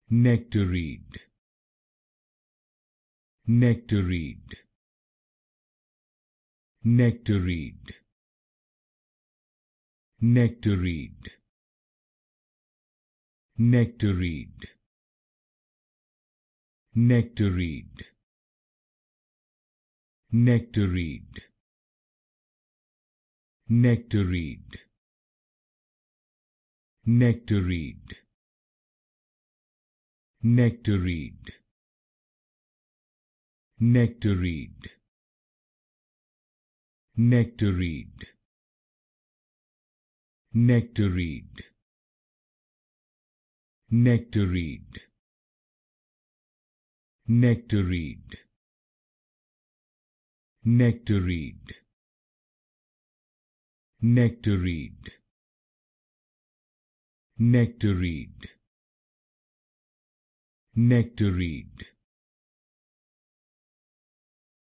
Nectaried, Nectaried, Nectaried, Nectaried, Nectaried, Nectaried, Nectaried, Nectaried, Nectaried, Nectaried, Nectaried, Nectaried, Nectaried, Nectaried, Nectaried, Nectaried, Nectaried, Nectaried, Nectaried,